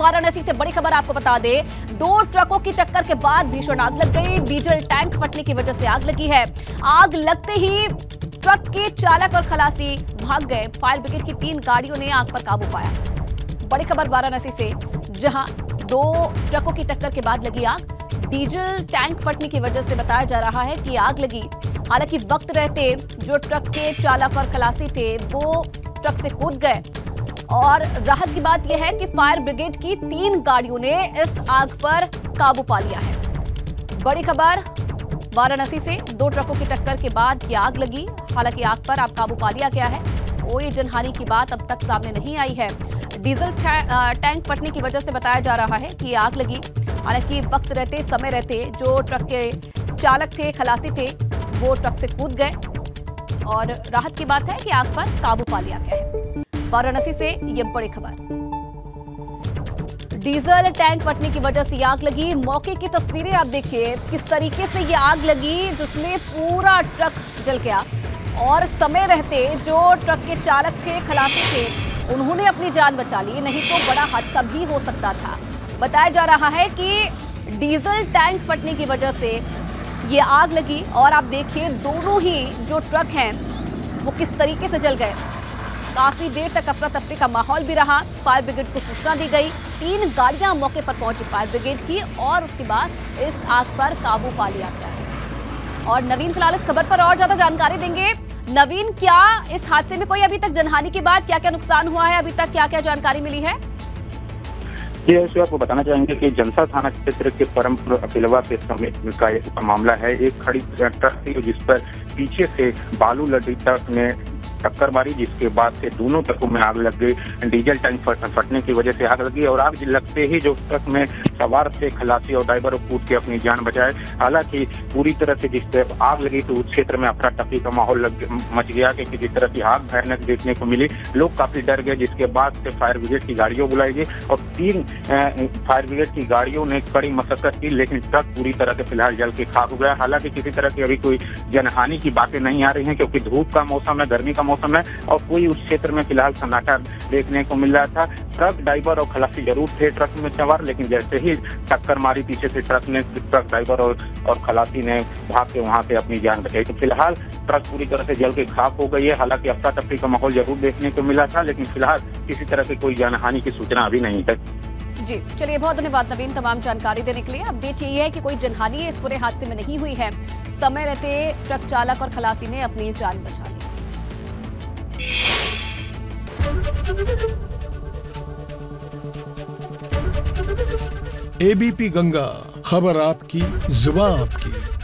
वाराणसी से बड़ी खबर आपको बता दे, 2 ट्रकों की टक्कर के बाद भीषण आग लग गई। डीजल टैंक फटने की वजह से आग लगी है। आग लगते ही ट्रक के चालक और खलासी भाग गए। फायर ब्रिगेड की 3 गाड़ियों ने आग पर काबू पाया। बड़ी खबर वाराणसी से, जहां 2 ट्रकों की टक्कर के बाद लगी आग। डीजल टैंक फटने की वजह से बताया जा रहा है कि आग लगी। हालांकि वक्त रहते जो ट्रक के चालक और खलासी थे वो ट्रक से कूद गए। और राहत की बात यह है कि फायर ब्रिगेड की 3 गाड़ियों ने इस आग पर काबू पा लिया है। बड़ी खबर वाराणसी से, 2 ट्रकों की टक्कर के बाद ये आग लगी। हालांकि आग पर अब काबू पा लिया गया है। कोई जनहानि की बात अब तक सामने नहीं आई है। डीजल टैंक फटने की वजह से बताया जा रहा है कि आग लगी। हालांकि वक्त रहते, समय रहते जो ट्रक के चालक थे, खलासी थे, वो ट्रक से कूद गए। और राहत की बात है कि आग पर काबू पा लिया गया है। वाराणसी से ये बड़ी खबर। डीजल टैंक फटने की वजह से आग लगी। मौके की तस्वीरें आप देखिए, किस तरीके से ये आग लगी जिसमें पूरा ट्रक जल गया। और समय रहते जो ट्रक के चालक थे, खलासी थे, उन्होंने अपनी जान बचा ली, नहीं तो बड़ा हादसा भी हो सकता था। बताया जा रहा है कि डीजल टैंक फटने की वजह से ये आग लगी। और आप देखिए दोनों ही जो ट्रक हैं वो किस तरीके से जल गए। काफी देर तक अफरा तफरी का माहौल भी रहा। फायर ब्रिगेड को सूचना दी गई। 3 गाड़ियां मौके पर पहुंची फायर ब्रिगेड की और उसके बाद इस आग पर काबू पा लिया गया है। और नवीन फिलहाल इस खबर पर और ज्यादा जानकारी देंगे। नवीन, क्या इस हादसे में कोई अभी तक जनहानि के बाद क्या क्या नुकसान हुआ है, अभी तक क्या क्या जानकारी मिली है? जी, आपको बताना चाहेंगे कि जनसा थाना क्षेत्र के परमपुर पिलवा के समीप का मामला है। एक खड़ी ट्रक थी जिस पर पीछे से बालू लदी ट्रक ने टक्कर मारी, जिसके बाद से दोनों ट्रकों में आग लग गई। डीजल टैंक फटने की वजह से आग लगी और आग लगते ही जो ट्रक में सवार थे खलासी और ड्राइवर कूद के अपनी जान बचाए। हालांकि पूरी तरह से जिस तरह आग लगी तो उस क्षेत्र में अफरा तफरी का माहौल मच गया, क्योंकि जिस तरह की आग भयानक देखने को मिली, लोग काफी डर गए। जिसके बाद से फायर ब्रिगेड की गाड़ियां बुलाई गई और 3 फायर ब्रिगेड की गाड़ियों ने कड़ी मशक्कत की, लेकिन ट्रक पूरी तरह से फिलहाल जल के खाक हो गया। हालांकि किसी तरह की अभी कोई जनहानि की बातें नहीं आ रही हैं, क्योंकि धूप का मौसम है, गर्मी का मौसम है और कोई उस क्षेत्र में फिलहाल सन्नाटा देखने को मिल रहा था। ट्रक ड्राइवर और खलासी जरूर थे ट्रक में सवार, लेकिन जैसे ही टक्कर मारी पीछे से ट्रक ड्राइवर और खलासी ने भाग के वहां से अपनी जान बचाई। तो फिलहाल ट्रक पूरी तरह से जल के खाक हो गई है। हालांकि अफरा तफरी का माहौल जरूर देखने को मिला था, लेकिन फिलहाल किसी तरह की कोई जानहानि की सूचना अभी नहीं है। जी चलिए, बहुत धन्यवाद नवीन तमाम जानकारी देने के लिए। अपडेट यही है कि कोई जनहानि इस पूरे हादसे में नहीं हुई है। समय रहते ट्रक चालक और खलासी ने अपनी जान बचा ली। एबीपी गंगा, खबर आपकी, जुबान आपकी।